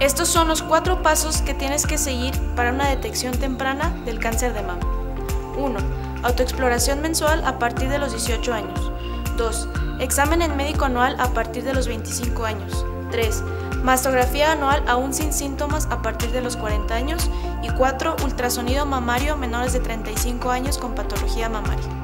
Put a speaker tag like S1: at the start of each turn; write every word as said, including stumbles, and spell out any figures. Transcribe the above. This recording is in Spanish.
S1: Estos son los cuatro pasos que tienes que seguir para una detección temprana del cáncer de mama. uno. Autoexploración mensual a partir de los dieciocho años. dos. Examen en médico anual a partir de los veinticinco años. tres. Mastografía anual aún sin síntomas a partir de los cuarenta años. Y cuatro. Ultrasonido mamario menores de treinta y cinco años con patología mamaria.